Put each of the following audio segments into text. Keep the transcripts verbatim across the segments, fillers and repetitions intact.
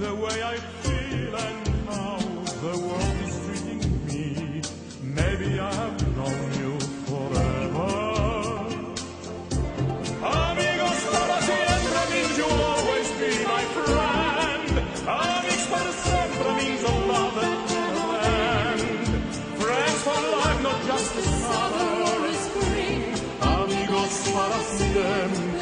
the way I feel and how the world is treating me. Maybe I have known you forever. Amigos para siempre means you'll always be my friend. Amigos para siempre means a love that never ends. Friends for life, not just the summer or the spring. Amigos para siempre.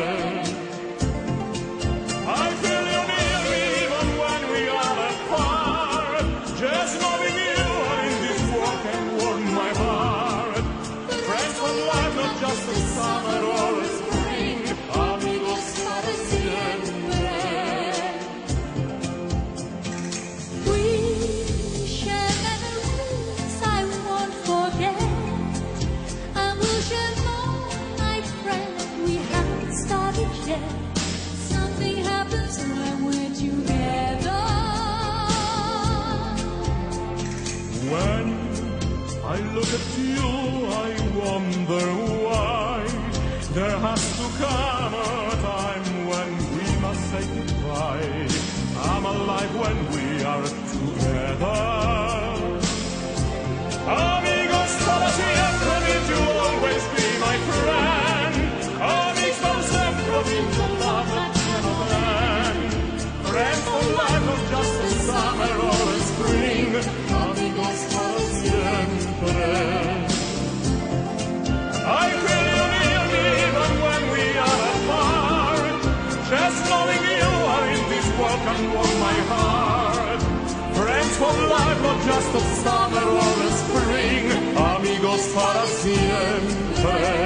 I feel you near me even when we are apart. Just knowing you are in this world can warm my heart. Friends for life, not just the summer or the spring. Amigos para siempre. We share memories I won't forget, and we'll share more, my friend. We haven't started yet. Something happens when we're together. When I look at you, I wonder why there has to come a time when we must say goodbye. I'm alive when we are together. Amigos para siempre means you'll always be my friend. Amigos para siempre means a love that never ends. Friends for life, not just the summer or the spring. Amigos para siempre. I feel you near me even when we are apart. Just knowing you are in this world can warm my heart. Friends for life, not just the summer or the spring. Amigos para siempre.